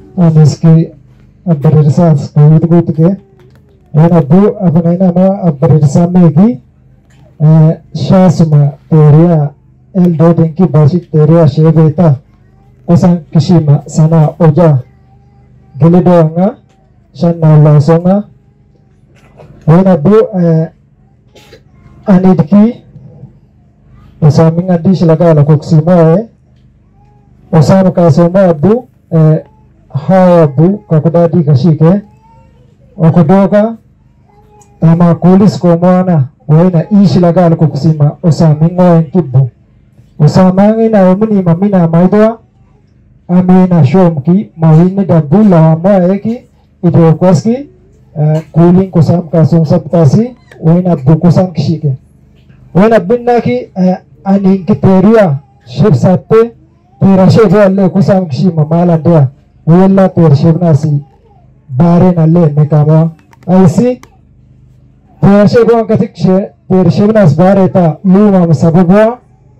amiski abberersas kuyut ke wana bu abanaina ma abberersa megi shasuma teria el doden ki bashik teria sheveta kosan kishima sana oja geledoanga shanna lasonga wana bu anidki usaminga dish lagala koksimo usama kasoma bu hawa bu kakudadi kashike okodoga tama kulis ko mwana wana ishi lagala koksima usaminga enkibu usamangi na umuni mamina maidwa amina shomki mahini dabu lawama eki idokwaski kuling kusam kasong saptasi wana bukusan kishike wana binna ki aninki teria shib satte tera shebo alle kusam kishima malandea wala ter shebnasi bare nalle nekama aisi tera shebo katikche ter shebnas bare ta luma sababwa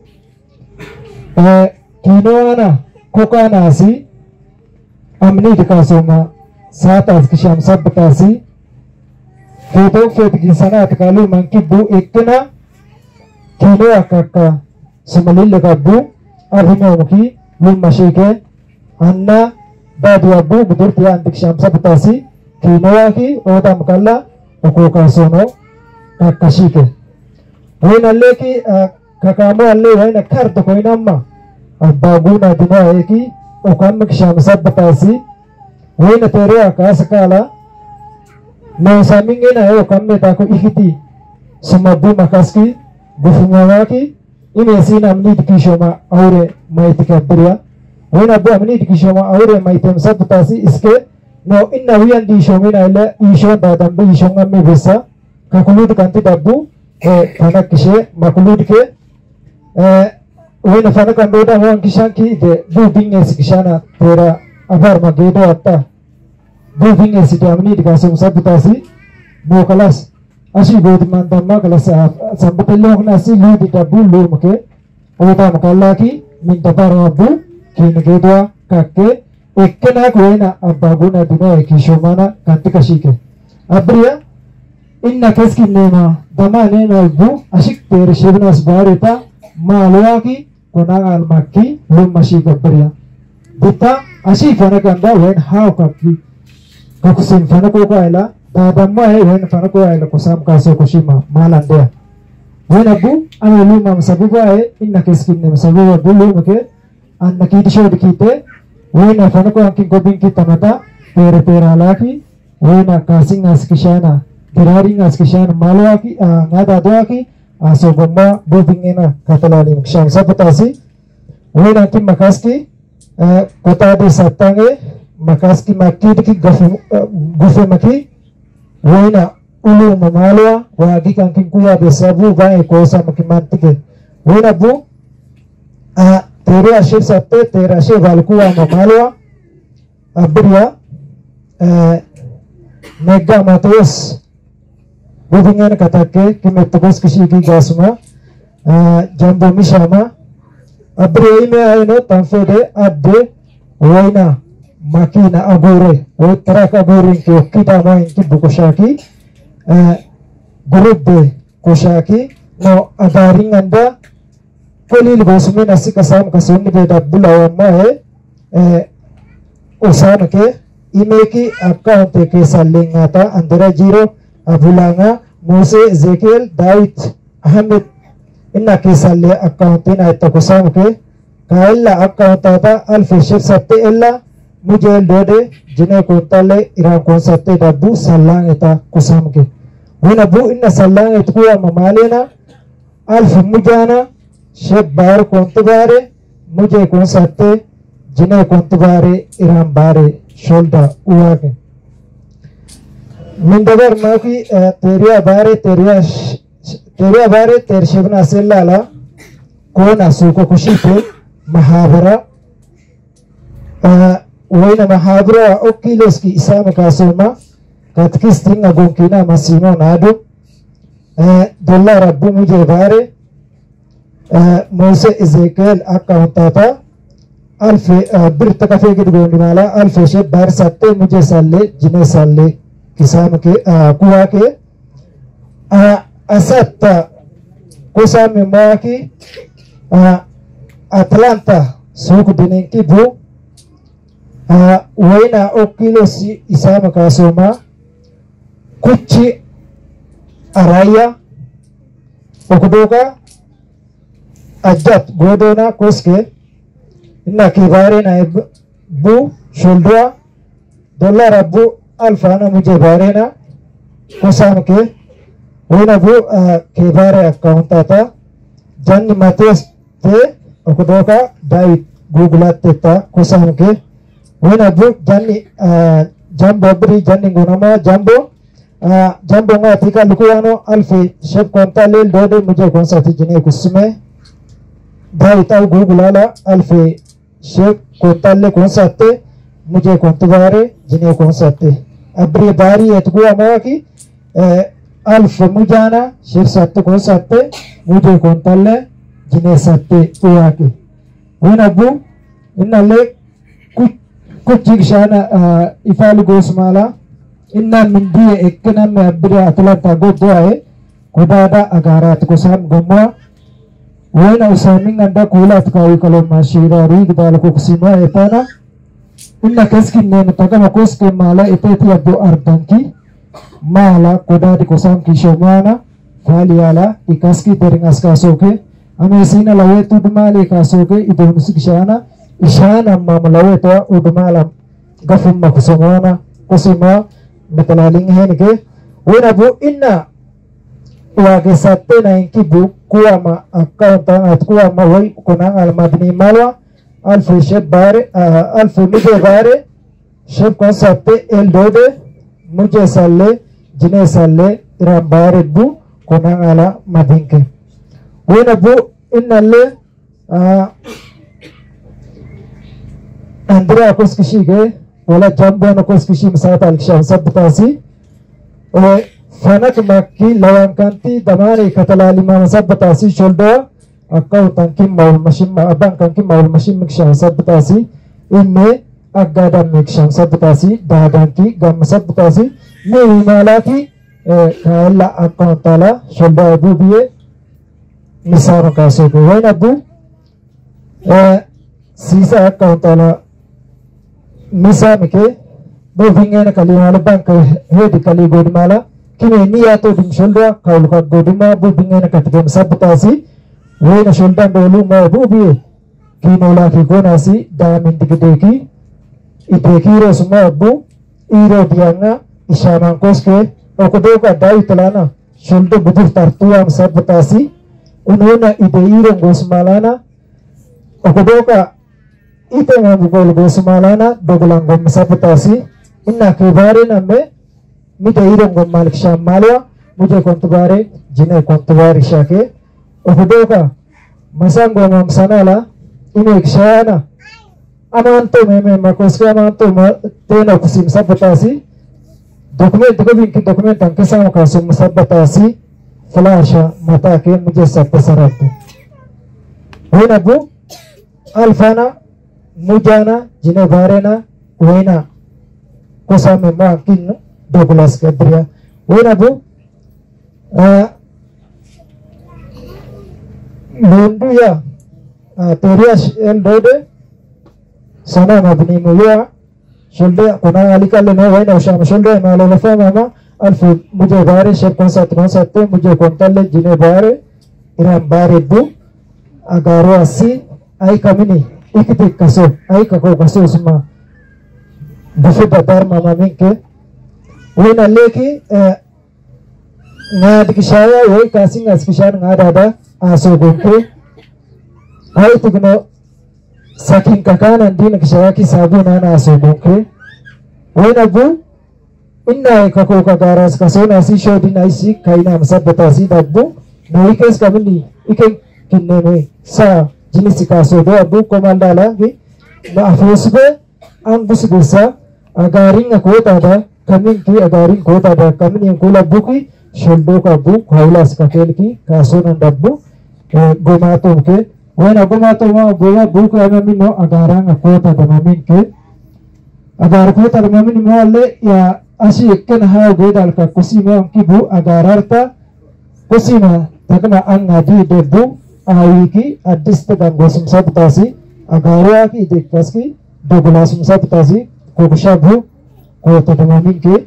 kinoana kokanasi amni dikasoma saat kisham sabtasi foto fetki sanat kalu mankibu ikna kino akaka sumalil kabu arhinoki lum mashike anna badu abu budur tiya antiksham sabtasi kino ki oda mukalla okoka sono kakashike wena leki kakamo alle wena karto koinamma abaguna dina eki okam kisham sabtasi wena tere akasakala no samingena yo kamme tako ikiti sumabu makaski gufumawaki ine sina mnid kishoma aure maitika bria wena bu mnid kishoma aure maitem sabtasi iske no inna wiyan di shomina ila isho dadambu ishonga me besa kakulud kanti dabu fanak kishe makulud ke wena fanak andoda wan kishanki de bu binges kishana tera abar magedo atta bu binges de mnid kasum sabtasi bo kalas ashi bod mandamma kalas sabtello nasi ludi dabu lumke oda makalla ki min tabara abu kingedo kakke ekkena koina abaguna dina kishomana kantika shike abriya inna keski nema damane nalbu ashik ter shebnas barita malwaki kona almakki lumma shike abriya dita ashi fanakanda wen how kakki kakusin fanako kaila dadamma wen fanako kaila kusam kaso kushima malandea wen abu ana lumma sabuba inna keski nema sabuba bulumke anna kidisho dikite wena fanako anki gobin ki tamata pere pera laki wena kasing askishana diraring askishana malwaki ngada doaki aso bomba bobingena katalani mksham sapatasi wena ki makaski kota de satange makaski makid ki gufe maki wena ulu mamalwa wagi kanki kuya de sabu bae kosa makimantike wena bu tere ashe satte tere ashe valkuwa mamalwa abriya mega matos bubingen katake kimetobos kishiki gasuma jambo mishama abriya ime ayno tanfede abde waina makina agore o tarak agore ki kita ma inki bukoshaki gurubbe koshaki no adaring anda kolil bosme nasi kasam kasuni beda bulawama usana ke imeki account ke salingata andera jiro abulanga Mose Ezekiel David Ahmed inna ke salle account ina to kusam ke kailla account ata alfishir satte illa mujel dode jine ko tale ira ko satte dabu sallang eta kusam ke wena bu inna sallang et kuwa mamalena alf mujana sheb bar kontubare mujhe kon satte jine kontubare iram bare sholda uage mindabar maki teria bare ter shebna sellala kona suko kushite mahabara wena mahabara okiloski isama kasoma katkistinga gonkina masino nadu dolla rabbu mujhe bare Mose Ezekiel account tata alfe birta kafe gid gondi mala alfe she bar satte mujhe salle jine salle kisam ke kuwa ke asatta kusam maki Atlanta suku dinenki bu waina okilo si isama kasoma kuchi araya okudoka ajat godona koske inna kibare na bu sholdwa dollar abu alfana mujhe bare na kusam ke waina bu kibare account ata janni mates te okudoka David Google teta kusam ke wena bu janni jambo bri janni gunama jambo jambo ngati ka lukuano alfi shep konta lel dode mujhe konsa tijine kusme David au Google ala alfi shep konta le konsa te mujhe kontubare jine konsa te abri bari etku amaki alfi mujana shep satte konsa te mujhe konta le jine satte uwake wena bu inna le kuchigshana ifalu gosmala inna mindiye ekkana me abri atlanta godwae kodada agarat kosam gomwa wena usamin anda kulat kawi kalo mashira rig dal ko kusima etana inna keskin ne mutagama koske mala eteti abdu ardanki mala kodadi kosam kishomana faliala ikaski teringas kasoke amesina lawetu dumali kasoke idonus kishana ishana mama lawetu udumala gafum makusomana kusima metalaling henke wena bu inna wage satte na inki bu kuwa ma account at kuwa ma wai kunang al madni malwa alfu sheb bare alfu mujhe bare sheb konsatte el dode mujhe salle jine salle iram bare bu kunang ala madinke wena bu inna le Andrea koskishige wala jambo na koskishi msata alkishan sabtasi fanak makki lawankanti damani katalali ma sabtasi sholdo akaw tankim maul mashim aban kankim maul mashim mikshan sabtasi inne agada mikshan sabtasi dadanki gam sabtasi ne malaki kala akaw tala sholdo abu biye misaro kaso ko wena bu sisa account ala misa mike bo vingena kali wala bank hedi kali godmala kime niya to dim sholda kaul ka goduma bo vingena katigem sabtasi wena sholda dolu ma bu bi kinola ki gonasi da min digdeki idekiro suma bu iro dianga ishaman koske okodoka dai talana sholdo budur tartuam sabtasi unona ideiro gosmalana okudoka itenga bugol gosmalana dogulango masapatasi inna kibare namme mideiro gomalik shamalwa mujhe kontubare jine kontubare shake okudoka masango mamsanala ine kshana amanto meme makoske amanto tena kusim sapatasi document ko binki document anke samo kasum sapatasi flasha mata ke mujhe satte saratu wena bu alfana mujana jine barena wena kosame makin Douglas Gabriel wena bu mundu ya teria el dode sana mabni muya shulde kuna alikale no wena usham shulde malo lafa mama alfu mujhe bare shep konsatte mujhe kontalle jine bare iram bare bu agaro asi ai kamini ikiti kaso ai kako kaso sima bufeta dharma maminke wena leki ngad kishaya wei kasing as kishan ngadada aso gonke ai tigno saking kakana ndina kishaya ki sabu nana aso gonke wena bu inna kako kagaras kaso nasi shodin aisi kaina masabata si dabbu no ikes kamini iken kinne sa jinisi kaso do abu komandala ki ma afosbe angus bisa agaring kota da kamin ki agaring kota da kamin yang kula buki sholdo ka bu khailas ka kel ki kaso nan dabbu gomatum ke Wana goma to ma goya buku ama mino agarang kota damamin ke agar kota damamin mo alle ya ashi ekken ha godal ka kusima kibu agararta kusima takna angadi debu awiki adista gangosum sabtasi agaria ki dekaski dogulasum sabtasi kokushabu kota damamin ke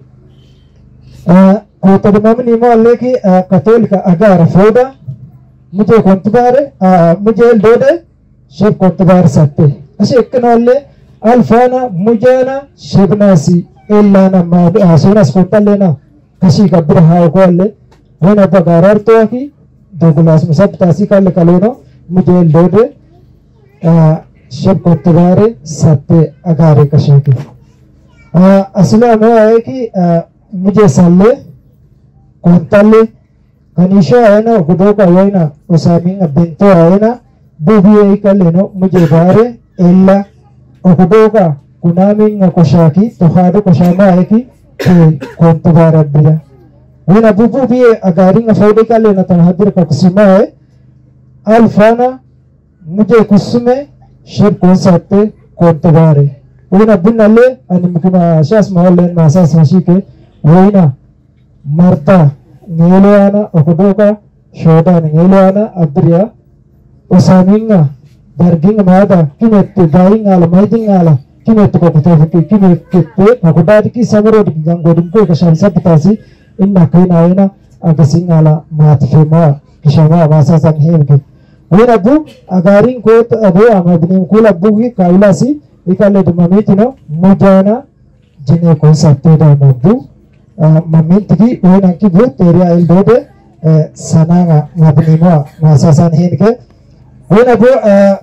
kota damamin mo alle ki katolika agar foda मुझे कोंतबार मुझे लोडे शेब कोंतबार सकते ऐसे एक नॉले अल्फाना मुझे ना शेबनासी एल्लाना माद आसुना स्पोटा लेना कशी कब्र हाव को ले वो ना बगारार तो आकी दो गिलास में सब तासी का ले कलोनो मुझे लोडे शेब कोंतबार सकते अगारे कशी की असला में आए कि मुझे साले कोंताले Kanisha ayana kudoka ayana usaming abinto ayana bubi ay kaleno mujhe bare ella okudoka kunaming koshaki tohado koshama ayaki konto bara bila wena bubu bi agaring afaude kalena tanhadir kakusima ay alfana mujhe kusume shir konsate konto bare wena binale animkina shas mahallen masas mashike wena marta Ngeluana okudoka shoda ngeluana abria usaminga darginga mada kinetu daingala maidingala kinetu kokutofuki kinetu okudadi ki samarodi gangodinko kashan sabtasi inna kainaina agasingala matfema kishama masasan hemke wena bu agarin ko abo amadnim kula bugi kailasi ikale dumamitino mujana jine ko sapteda modu Mamintigi wena ki bu teria il dode sananga mabnimo masasan hinke wena bu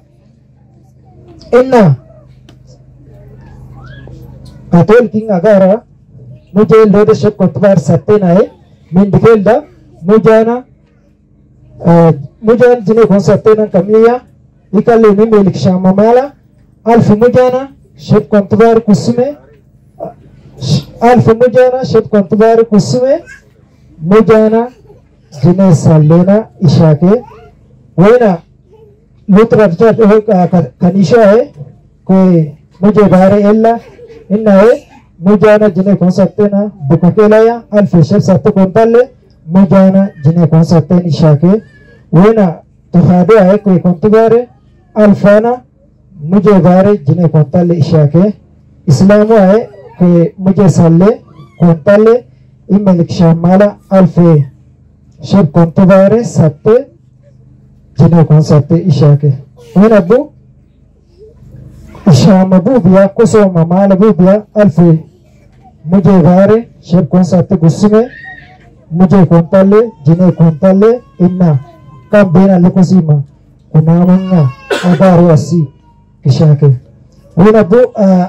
inna katol king agara mujhe il dode shab kotbar satte na hai min dikelda mujana mujan jine kon satte na kamiya ikalle ni melik shama mala alf mujana shab kotbar kusme Alf mujana shab kontubari kusume mujana jine salena ishake wena lutra kanisha hai koi mujhe bare ella inna hai mujana jine kon sakte na bukakela ya alf shab sakte kontalle mujana jine kon sakte ishake wena tuhado hai koi kontubari alfana mujhe bare jine kontalle ishake islamu hai que मुझे साले कोंताले इमेलिक शामाला अल्फे शब कोंतवारे सत्ते जिन्हें कौन सत्ते इशा के वह अबू शामबू बिया कुसो ममाल बू बिया अल्फे मुझे वारे शब कौन सत्ते गुस्से मुझे कोंताले जिन्हें कोंताले इन्ना कम बेना लुकोसीमा कुनामंगा अबारो अस्सी इशा के वह Abu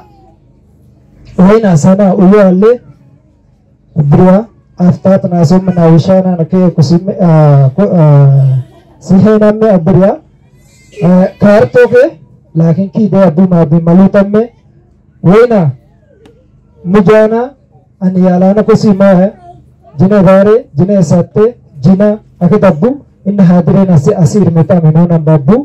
Wena sana uyo alle bria aftat nasum na wishana na ke kusime sihena me abria karto ke lakin ki de abu ma bi malutam me wena mujana aniyala na kusima hai jine bare jine satte jina akadabu in hadire na se asir meta menona babu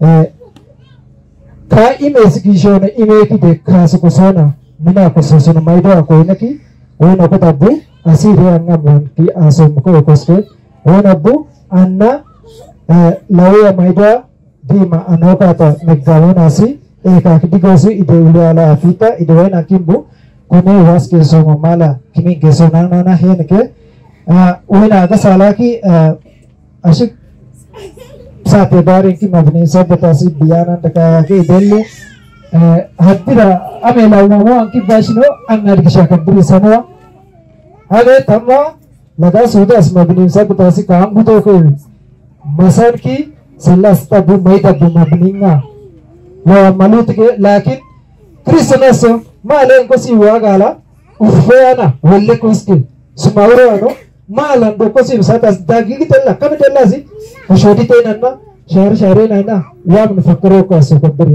ka image ki shone image ki dekha su kusona Mina ko sosona maido ako inaki wena ko tabu asiri anga monki asom ko koske wena bu anna lawa maido dima anoka ta megawona asi eka kidigosi ide uliala afita ide wena kimbu kone waske soma mala kimi gesona na henke wena aga sala ki ashik sate bare ki mabni sabtasi biyana taka ke delli Hadira amela umamu anki bashino angar kisha kabri sanwa hage tamma laga suda asma bini sab tasi kaam buto ko masar ki salasta bu maida bu mabninga wa malut ke lakin kristanas male ko si wagala ufeana welle koski sumauro ano malan do ko si satas dagi kitella kamitella si shodi tenanna share naina wa mfakkaro ko asu kabri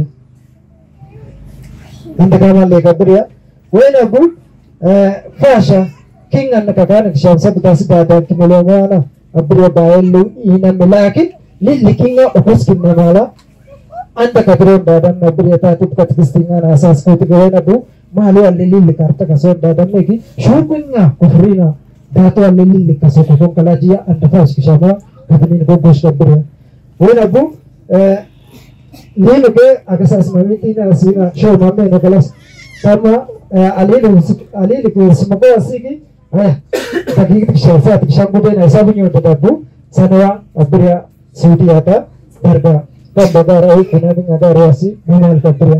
Inda kama le kabria wena bu fasha king an nakakana kisha sabta sibata kimolongana abria baelu ina milaki li kinga okos kinamala anda kabiro dadan nabri ta tip kat kistinga na asas ko tigay na bu mahalo alili karta kaso dadan meki shubinga kufrina dato alili kaso ko kalajia anda fas kishama kabinin ko bosh nabri wala bu lilo ke agasas mamiti na sina show mamme na kalas tama alili ke smako asiki daging kisha kishambo na sabunyo dabu sanwa abria sudi ata darga Bagara economic agarasi minal kabria.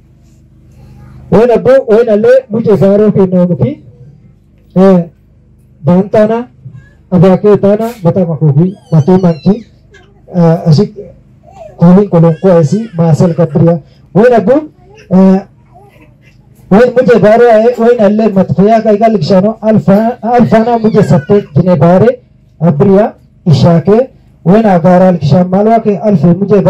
When ale mujhe garo ke nomuki bantana abake tana bata makubi batu manki asik kuling kolongko asi masal kabria. When mujhe garo hai when ale matfiya ka igal kshano alfana mujhe satte jine bare abria ishake وين أقارا الكشام مالوا كي ألف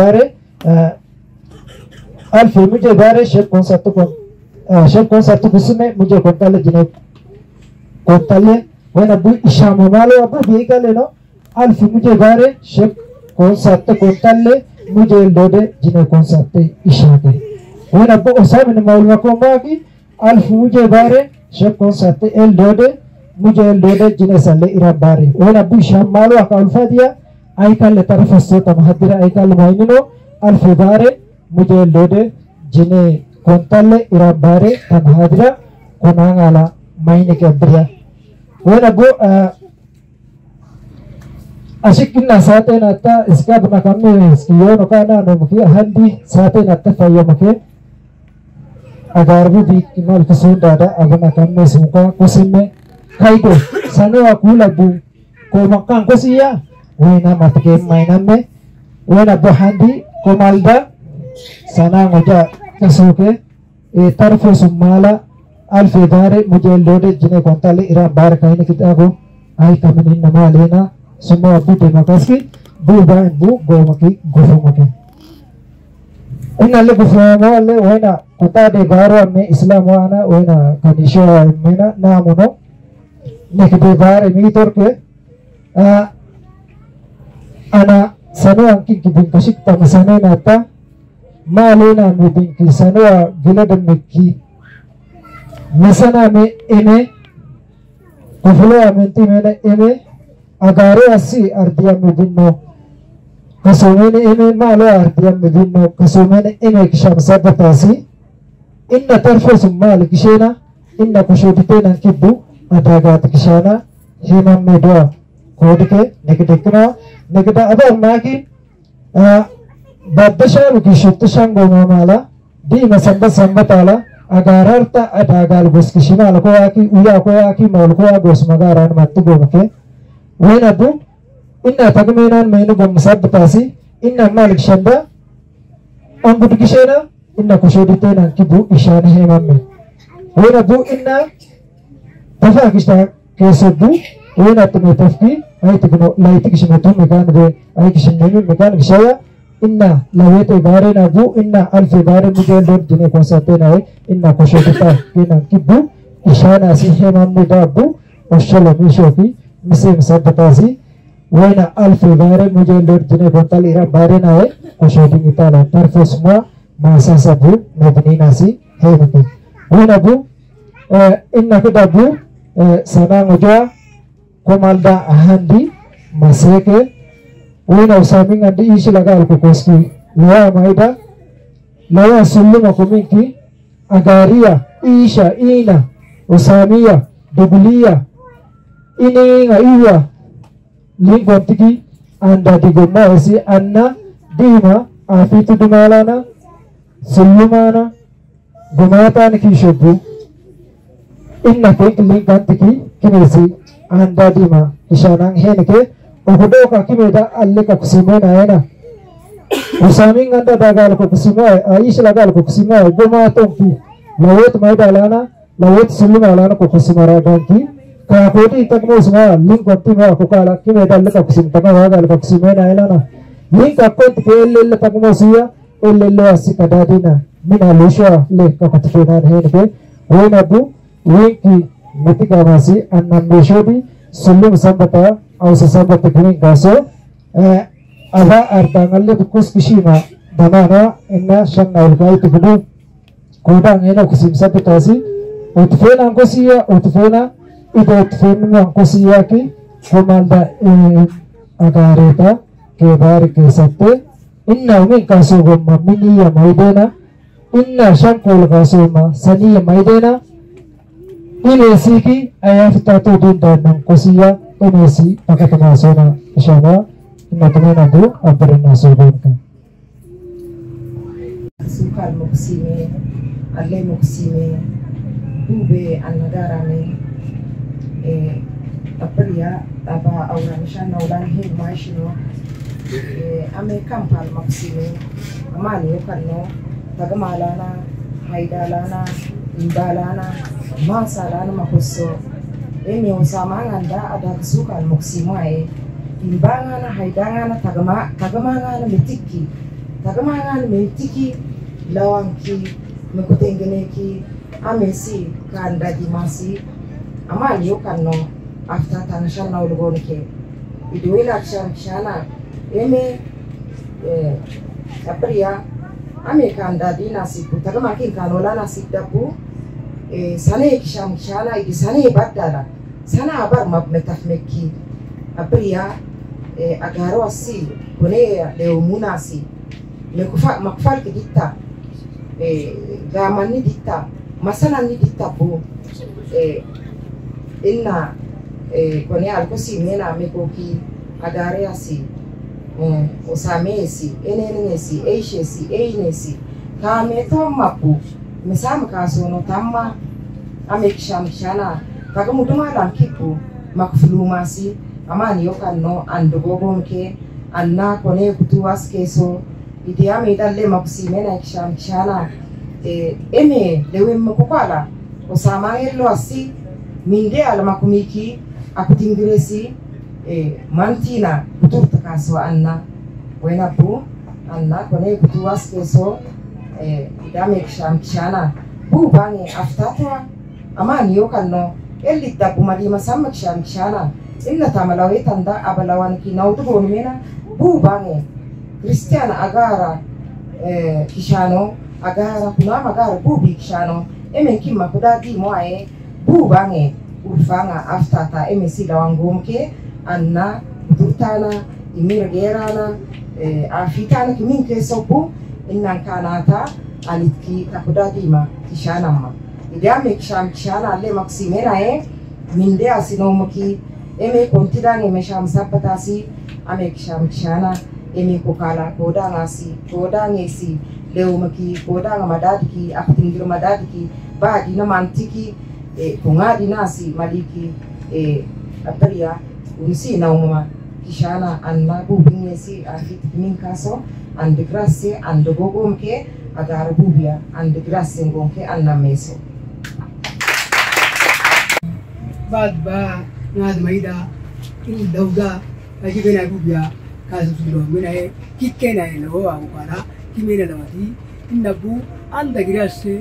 مجھے بارے شب کونسرتو بسمے مجھے کونتالے جنہیں کونتالے وين أبو إشام مالوا أبو بيكا لنو ألف مجھے بارے شب کونسرتو کونتالے مجھے لودے جنہیں کونسرتے إشاکے وين أبو أسامن مولوا کونباکی ألف مجھے بارے شب کونسرتے لودے مجھے لودے جنہیں سالے إرام بارے وين أبو إشام مالوا كالفا دیا Aikal tarafase tamhadira aikal mainino alfibare mujhe lode jine kontalle irabare tamhadira konangala maine ke abria wena bu ashikna sate nata iska bana kamme iskiyo no kana no muki handi sate nata fayo muke agarbu bi kimal kusun dada abana kamme sumka kusimme kaido sanu akula bu ko makang kusiya wena matke mainame wena bohandi komalda sana ngoja kasuke tarfo sumala alfidare mujhe lode jine kontale ira bar kaine kitabu ai kaminin namalena sumo abute makaski bu ba bu gomaki gofumake inalle gofumale wena kota de garo me islam wana wena kanisho mena namuno nekde bare mitorke ana sanua kibin kashikta masane nata malena mibin ki sanua giladam mikki masana me ene kuflo amenti mena ene agare asi ardiya mibinno kasumene ene malo ardiya mibinno kasumene ene kisham sabatasi inna tarfus mal kishena inna kushuditena kibbu adagat kishana himam medwa kodike nekdekna nekda abar maki badasha ruki shuttishan gomamala di masamba sambatala agararta adagal goskishima alko aki uya ko aki molko gosmagaran mattu gomake wenadu inna tagmenan menu gomsabtasi inna malik shanda angud kishena inna kushuditena kibu ishana hemamme wenadu inna tafakishta kesubu wenatu metafki ay tikno laiti kishmetu mekan be ay kishmenu mekan kishaya inna lawete bare na bu inna alfi bare mujhe lod jine konsate na inna koshota kina kibu ishana si hemam mudabu osholo mishoki misim sabtasi wena alfi bare mujhe lod jine kontal ira bare na koshoti mitala tarfosma masa sabu mabni nasi hemati wena bu inna kudabu sana ngoja komalda ahandi maseke wena usaming andi ishi lagal kukoski lawa maida lawa sulluma kuminki agaria isha ina usamia dubulia ininga iwa lingwantiki anda digoma esi anna dima afitu dumalana sullumana gumatan kishubu inna kek lingwantiki kinesi anda dima ishanang henke ohudo ka kimeda alle ka kusimena ena usaming anda dagal ko kusima aish lagal ko kusima goma tonki lawet maidalana lawet sulimalana ko kusimara ganki ka kodi takmo sma link watti ma ko kala kimeda alle ka kusim takma dagal ko kusimena ena link akont ke elle takmo siya elle asikadadina mina lusha le ka katfena henke wena bu winki Metika masih anam besodi sulung sambata au sesambata kini gaso ava artangalle bukus kishima damana inna shanna ulgai tubudu kodang ena kusim sabutasi utfena angkosiya utfena ida utfena angkosiya ki kumalda agareta kebar kesatte inna umi kasugumma miniya maidena inna shankul kasuma saniya maidena inesi ki ayafta tu dinda angkosiya inesi pakatamasona ishana inna tumena du abrina subunka sukal muksime alle muksime dube annagarane apriya aba auranisha na ulan he mashino ame kampal muksime amani yokanno tagamalana haidalana imbalana masalana makusso emi usamanganda ada sukal muksimae imbangana haidangana tagamangana mitiki tagamangana mitiki lawanki mekutengeneki amesi kanda dimasi amali yokanno after tanashana ulgonke iduila kshana eme apriya ame kanda dinasi tagamaki kanolana sidapu sane kishana idi sane badala sana abar metafmeki apriya agaro asi kone leo munasi makufal kidita gamani dita masana ni dita bu inna kone alkosi mena mekoki agare asi usamesi enenesi eishesi einesi kame tomapu misam kasono tamma amekishamshana kagamuduma lamkipu makfulumasi amani yokanno andogogonke anna kone kutuwas keso idiame dalle makusimena kishamshana eme lewe mkukala osama yello asi minde ala makumiki akutingiresi mantina kuturta kaso anna wenapu anna kone kutuwas keso idame kishamshana bu bange aftatwa amani yokanno elli dabu malima samma kishamshana inna tamalawe tanda abalawan ki nautu mena bu bange Kristiana agara kishano agara kuna magara bu bi kishano eme kimma kudadi moae bu bange urfanga aftata eme sila wangomke anna turtana imir gerana afitana kiminke sobu inna kanata alitki takudadi ma kishana ma idame kishana alle maksimena minde asinomuki eme kontidange mesham sapatasi ame kishana eme kokala kodangesi leo maki kodanga madadiki akutingiro madadiki badi na mantiki kungadi nasi maliki apriya unsi na umma kishana anna bubingesi afit minkaso and grasse and gogomke agar bubia and grasse ngonke anna meso ba ngad maida in dauga aji bena bubia kasu sudo mena kikkena lo awara kimena lawati indabu andegrasse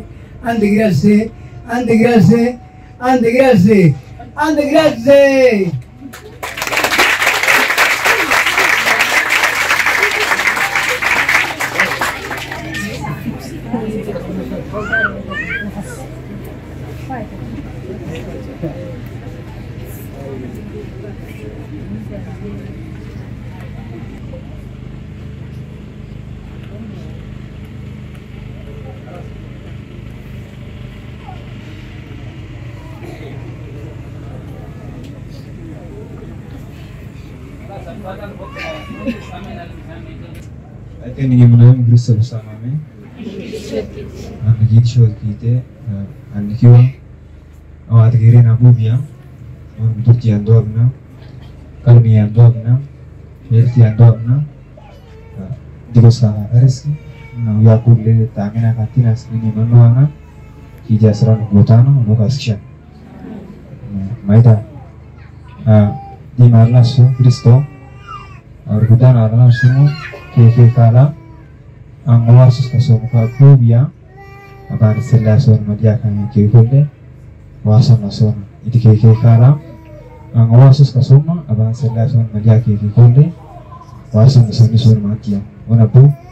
Até ninguém me lembra disso bersama kami. Anak show kita, anak kiwa, awat kiri nabu biang, orang betul cian dua bena, kalau nian dua bena, cian dua bena, dirosa ares, na uya kulle tangan akati nas ini manuana, kijasran botana, lokasya. Maida, di mana so Kristo, orang arana semua. Keke kala ang wasus kasong kabubia abar sila son madiakan kekule wasan nason iti keke kala ang wasus kasong abar sila son madiakan kekule wasan nason madia una po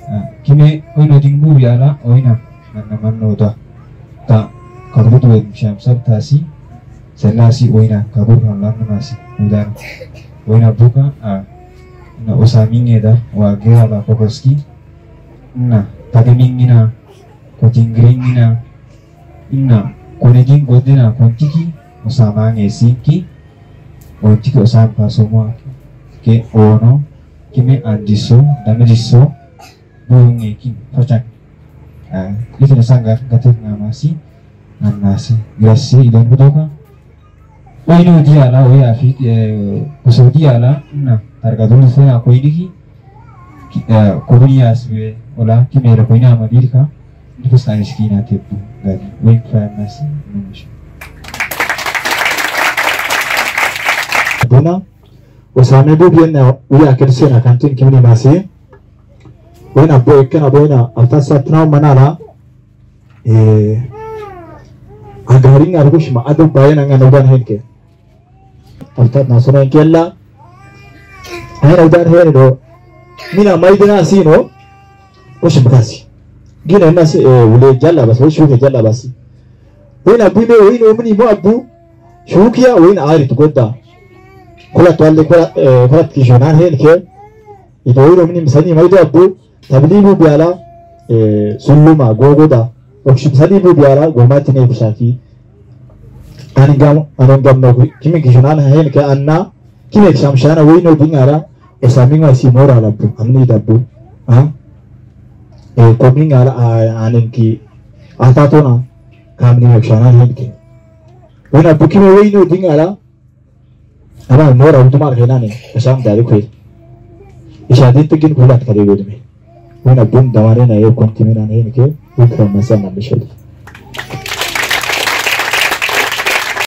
kime oino dingbu biala oina naman noda ta kabut wed sham sab tasi selasi oina kabut halan nasi udan oina buka na usamingeda wa gera ba pokoski na tagemingina kotingringina inna konegin godina kontiki usama ngesinki kontiki usam pasoma ke ono kime andiso damediso bungi kin facak itu nasanggar gatot ngamasi nasi grasi idon budoka oino diala oya fit kuso diala na targadul se aku ini komunias be ola kimera koina madirka itu sai skina tipu dan wing famasi Dona usame bubian na uya kersena kantin kimini masih wena boy kana boyna altasa tnaw manala agaring argush ma adu bayana ngana udan henke altat nasona kella ayana udan heno mina maidana sino ush bakasi gina nasi wule jalla bas wo shuke jalla basi wena bibe wino mini mo abu shukiya wena ari tugoda kula twalle kula kishonan henke ido wino mini misani maido abu tablibu biala sulluma gogoda okshib salibu biala gomati ne bishaki anigam no kimi kishonan hen ka anna kimi shamshana wino dingara osaminga simora labu amni dabu komingara anenki atatona kamni kishonan hen ke wina bukime wino dingara ama mora udumar henane kasam dari koi ishadit gin gulat kare godme Una bun damarena yo kontimina ne ke ukra masana bishol